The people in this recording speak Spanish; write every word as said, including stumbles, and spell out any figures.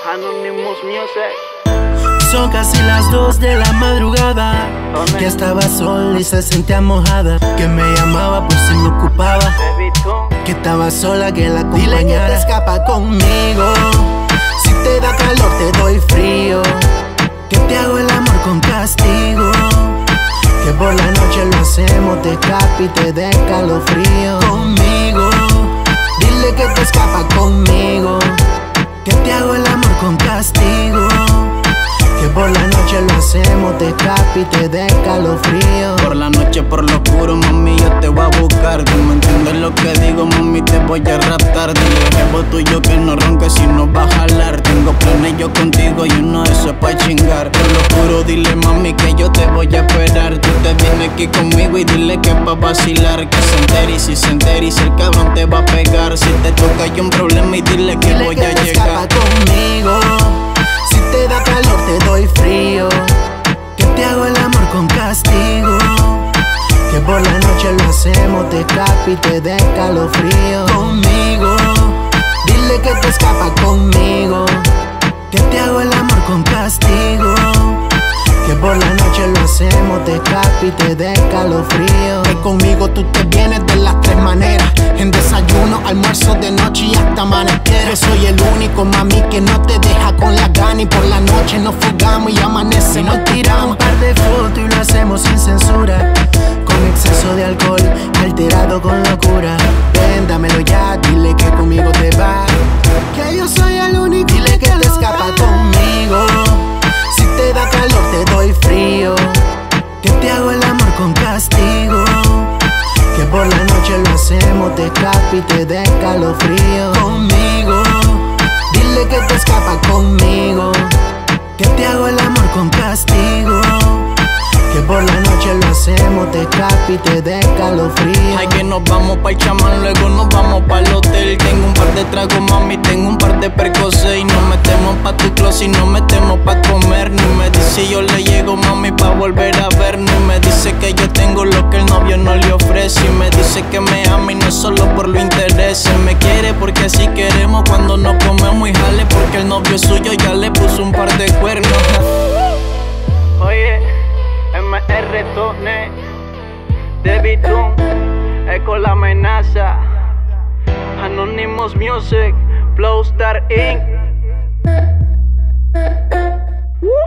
Anonymous Music. Son casi las dos de la madrugada. Ya estaba sola y se sentía mojada. Que me llamaba por si me ocupaba. Que estaba sola, que la acompañara. Dile que te escapa conmigo. Si te da calor te doy frío. Que te hago el amor con castigo. Que por la noche lo hacemos, te escapa y te dé calofrío. Conmigo. Dile que te escapa conmigo. Que te hago el amor con castigo. Que por la noche lo hacemos, te escapa y te dé calofrío. Por la noche, por lo oscuro, mami, yo te voy a buscar. Tú me entiendes lo que digo, mami, te voy a raptar. Dile jevo tuyo que no ronque si no va a jalar. Tengo planes yo contigo y uno de esos es pa' chingar. Por lo oscuro, dile mami que yo te voy a esperar. Tú te vienes aquí conmigo y dile que es pa' vacilar. Que se entere y si se entere y si el cabrón te va a pegar. Si te toca hay un problema y dile que dile voy que a te llegar. Escapa conmigo. Si te da calor te doy frío. Que te hago el amor con castigo. Que por la noche lo hacemos, te escapa y te dé calofrío. Conmigo. Dile que te escapa conmigo. Que te hago el amor con castigo. Que por la noche lo hacemos, te escapa y te dé calofrío. Que conmigo tú te vienes de las tres maneras. En desayuno, almuerzo, de noche y hasta amanecer. Yo soy el único, mami, que no te deja con la gana. Y por la noche nos fugamos y amanece. Y nos tiramos un par de fotos y lo hacemos sin censura. Con exceso de alcohol, alterado con locura. Ven, dámelo ya, dile que conmigo te va. Que yo soy el único. Dile que te escapa conmigo. Si te da calor te doy frío. Que te hago el amor con castigo. Que por la noche lo hacemos, te escapa y te dé calofrío. Conmigo. Dile que te escapa conmigo. Que te hago el amor con castigo. Que por la noche lo hacemos, te escapa y te dé calofrío. Ay, que nos vamos pa' el chamán, luego nos vamos pa' el hotel. Tengo un par de tragos, mami, tengo un par de percocet. Y nos metemos pa' tu closet y nos metemos pa' comer. Ni me dice yo le llego, mami, pa' volver a ver. Ni me dice que yo tengo lo que el novio no le ofrece. Y me dice que me ama y no solo por lo interés. Me quiere porque así queremos cuando nos comemos y jale. Porque el novio suyo ya le puso un par de cuernos. Oye, M R Tone, David Toon, Eco La Amenaza, Anonymous Music, Flow Star Incorporated.